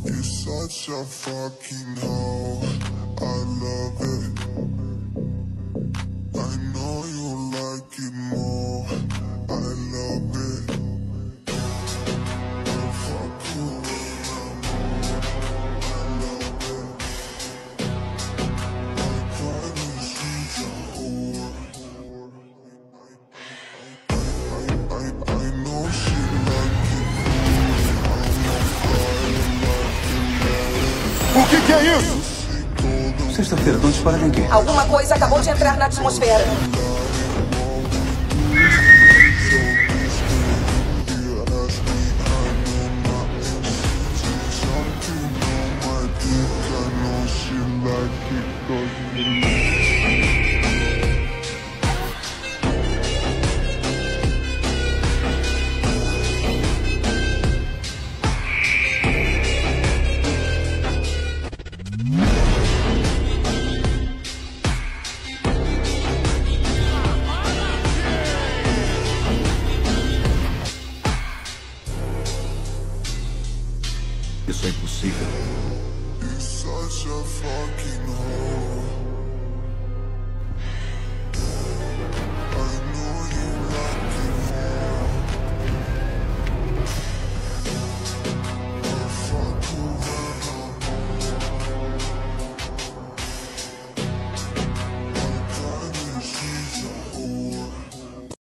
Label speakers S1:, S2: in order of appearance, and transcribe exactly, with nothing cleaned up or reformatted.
S1: You're such a fucking hoe, I love it. I know you like it more, I love it. I'll fuck you around more, I love it. I promise she's a whore. I, I, I know she like it more, I'm
S2: O que que é isso? Sexta-feira, estão disparando em quê?
S3: Alguma coisa acabou de entrar na atmosfera.